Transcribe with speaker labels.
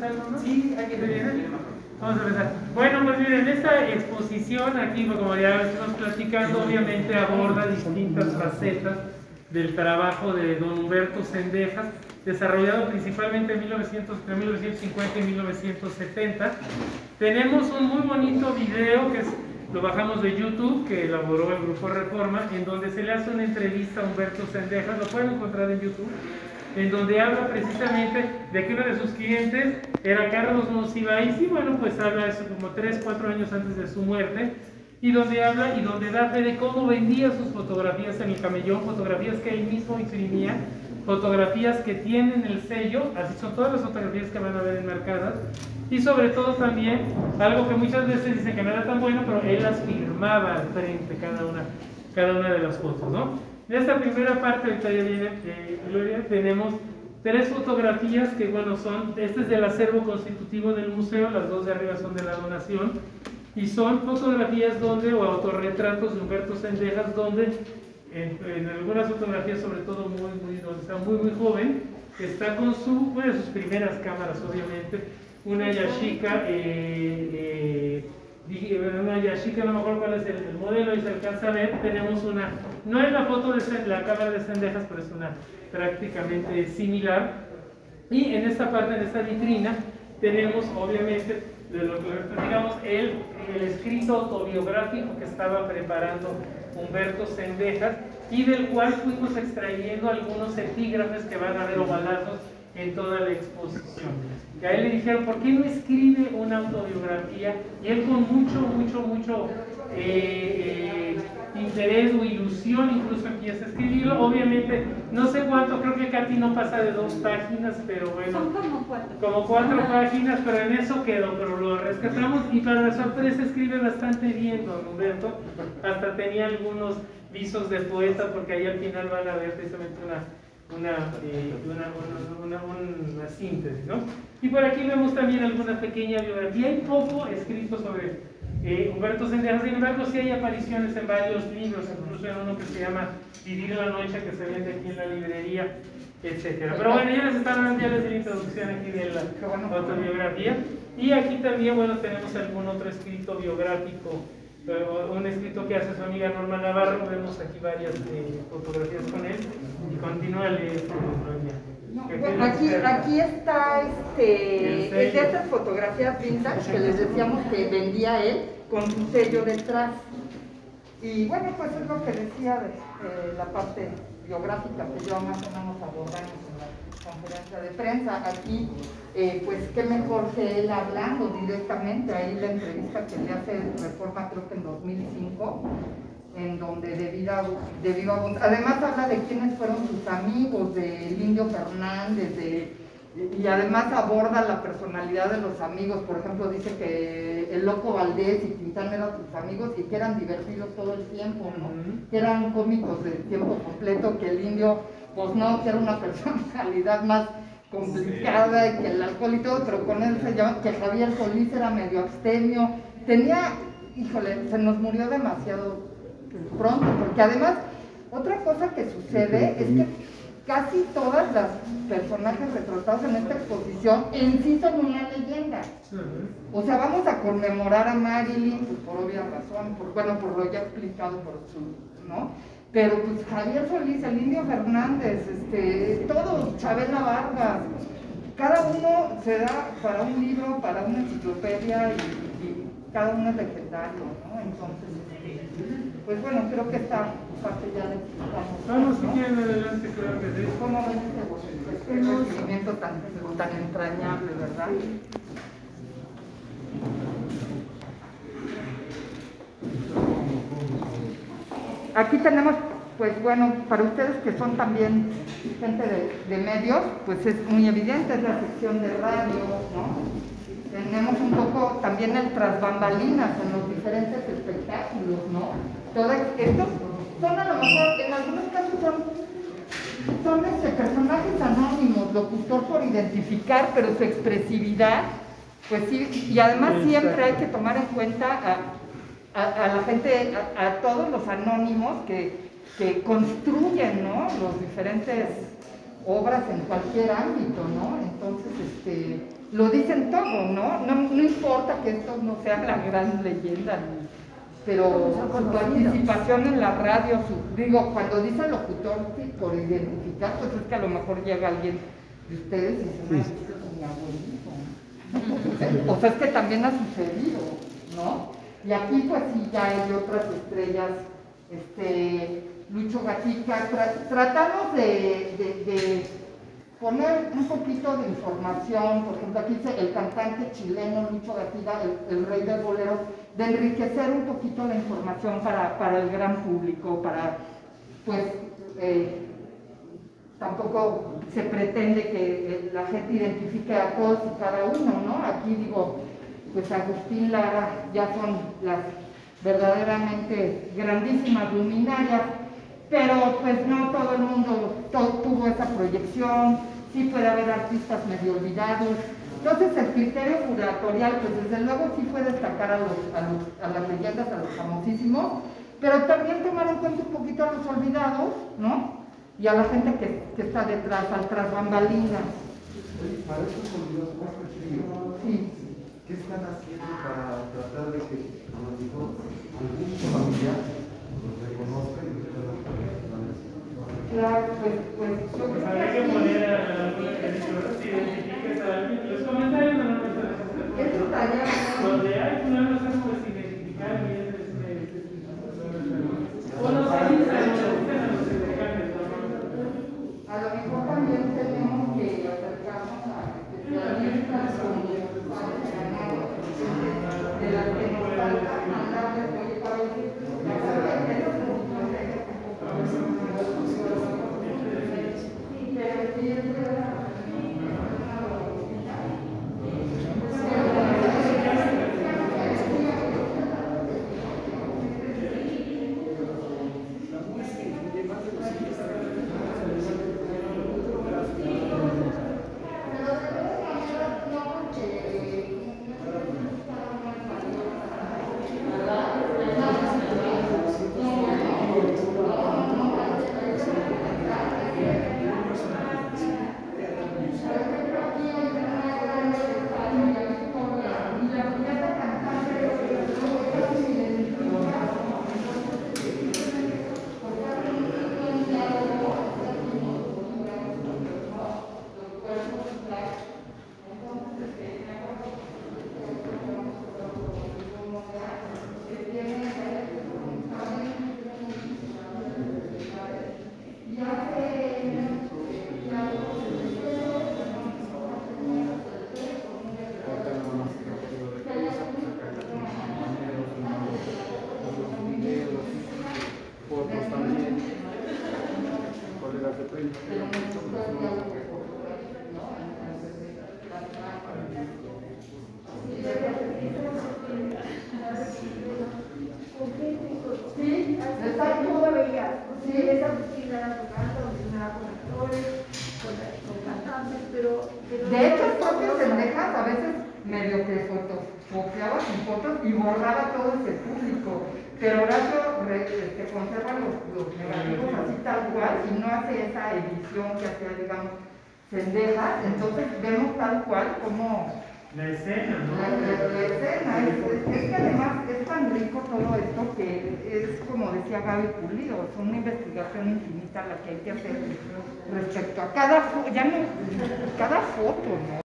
Speaker 1: algo, ¿no?
Speaker 2: Sí, aquí te viene.
Speaker 1: Vamos a empezar. Bueno, pues miren, esta exposición aquí, como ya estamos platicando, obviamente aborda distintas facetas del trabajo de don Humberto Zendejas, desarrollado principalmente entre 1950 y 1970. Tenemos un muy bonito video que lo bajamos de YouTube, que elaboró el Grupo Reforma, en donde se le hace una entrevista a Humberto Zendejas, lo pueden encontrar en YouTube, en donde habla precisamente de que uno de sus clientes era Carlos Monsiváis, y bueno, pues habla eso como 3, 4 años antes de su muerte, y donde habla y donde da fe de cómo vendía sus fotografías en el camellón, fotografías que él mismo imprimía, fotografías que tienen el sello, así son todas las fotografías que van a ver enmarcadas, y sobre todo también, algo que muchas veces dicen que no era tan bueno, pero él las firmaba al frente, cada una de las fotos, ¿no? En esta primera parte, ahorita ya viene Gloria, tenemos 3 fotografías que, bueno, este es del acervo constitutivo del museo, las 2 de arriba son de la donación, y son fotografías o autorretratos de Humberto Zendejas, donde en algunas fotografías, sobre todo donde está muy joven, está con una de sus primeras cámaras, obviamente, una Yashica, no me acuerdo cuál es el modelo, y se alcanza a ver, tenemos no es la foto de la cámara de Zendejas, pero es una prácticamente similar, y en esta parte, en esta vitrina, tenemos obviamente, digamos, el escrito autobiográfico que estaba preparando Humberto Zendejas, y del cual fuimos extrayendo algunos epígrafes que van a ver ovalazos en toda la exposición. Y a él le dijeron, ¿por qué no escribe una autobiografía? Y él con mucho interés o ilusión incluso empieza a escribirlo. Obviamente, no sé cuánto, creo que Katy no pasa de 2 páginas, pero bueno.
Speaker 3: Son como 4.
Speaker 1: Como 4 páginas, pero en eso quedó, pero lo rescatamos, y para la sorpresa escribe bastante bien don Humberto. Hasta tenía algunos visos de poeta, porque ahí al final van a ver precisamente una síntesis, ¿no? Y por aquí vemos también alguna pequeña biografía. Hay poco escrito sobre Humberto Zendejas, sin embargo sí hay apariciones en varios libros, incluso en uno que se llama Vivir la Noche, que se vende aquí en la librería, etcétera. Pero bueno, ya les están dando la introducción aquí de la autobiografía. Y aquí también, bueno, tenemos algún otro escrito biográfico, un escrito que hace su amiga Norma Navarro. Vemos aquí varias fotografías con él, y continúa leyendo.
Speaker 3: Bueno, aquí está es de estas fotografías vintage que les decíamos que vendía él con su sello detrás. Y bueno, pues es lo que decía de la parte biográfica que yo más o menos abordamos en la conferencia de prensa. Aquí, pues qué mejor que él hablando directamente, ahí la entrevista que le hace Reforma, creo que en 2005, en donde de viva voz, además habla de quiénes fueron sus amigos, del Indio Fernández, y además aborda la personalidad de los amigos. Por ejemplo, dice que el Loco Valdés y Quintana eran sus amigos y que eran divertidos todo el tiempo, ¿no? Que eran cómicos de tiempo completo, que el Indio, pues no, que era una personalidad más complicada, y que el alcohol y todo, pero con él que Javier Solís era medio abstemio. Se nos murió demasiado pronto, porque además, otra cosa que sucede es que casi todas las personajes retratados en esta exposición en sí son una leyenda. O sea, vamos a conmemorar a Marilyn, pues, por obvia razón, por lo ya explicado ¿no? Pero pues Javier Solís, el Indio Fernández, todos, Chabela Vargas, cada uno se da para un libro, para una enciclopedia, y cada uno es legendario, ¿no? Entonces, pues bueno, creo que esta parte ya le explicamos.
Speaker 1: Vamos, si quieren, adelante, claro que sí.
Speaker 3: ¿Cómo ven este recibimiento tan entrañable, verdad? Aquí tenemos, pues bueno, para ustedes que son también gente de medios, pues es muy evidente, es la sección de radio, ¿no? Tenemos un poco también el tras bambalinas en los diferentes espectáculos, ¿no? Todos estos son, a lo mejor, en algunos casos son personajes anónimos, locutor por identificar, pero su expresividad, pues sí, y además siempre hay que tomar en cuenta a la gente, a todos los anónimos que construyen, ¿no? Los diferentes obras en cualquier ámbito, ¿no? Entonces, lo dicen todo, ¿no? No importa que esto no sea la gran leyenda, pero su participación en la radio, cuando dice locutor, sí, por identificar, pues es que a lo mejor llega alguien de ustedes y dice, mi abuelito. O sea, es que también ha sucedido, ¿no? Y aquí pues sí ya hay otras estrellas, Lucho Gatica, tratamos de poner un poquito de información, por ejemplo aquí dice el cantante chileno Lucho Gatica, el rey del bolero, de enriquecer un poquito la información para el gran público, para pues tampoco se pretende que la gente identifique a todos y cada uno, ¿no? Aquí pues Agustín Lara ya son las verdaderamente grandísimas luminarias, pero pues no todo el mundo tuvo esa proyección, sí puede haber artistas medio olvidados. Entonces el criterio curatorial, pues desde luego sí fue destacar a las leyendas, a los famosísimos, pero también tomar en cuenta un poquito a los olvidados, ¿no? Y a la gente que está detrás, al tras bambalinas.
Speaker 2: Para estos olvidados más pequeños,
Speaker 3: sí.
Speaker 2: ¿Qué están haciendo para tratar de que, como dijo, algún familiar los reconozca y los pueda poner?
Speaker 3: Claro, pues yo creo que
Speaker 1: habría que poner a alguna que si identificas a alguien. Los comentarios normalmente los hacemos.
Speaker 3: eso estaría
Speaker 1: Donde hay problemas es pues identificar bien o los avisan a los estudiantes.
Speaker 3: A lo mejor también tenemos que acercarnos a especialistas como de las que nos falta mandarles hoy para De hecho, el propio Sendejas a veces medio que fotocopiaba sus fotos y borraba todo ese público, pero Horacio conserva los negativos así tal cual y no hace esa edición que hacía, digamos, Sendejas. Entonces vemos tal cual como
Speaker 1: la escena, ¿no?
Speaker 3: La escena, es que además es tan rico todo esto que es como decía Gaby Pulido, es una investigación infinita la que hay que hacer respecto a cada foto, ¿no?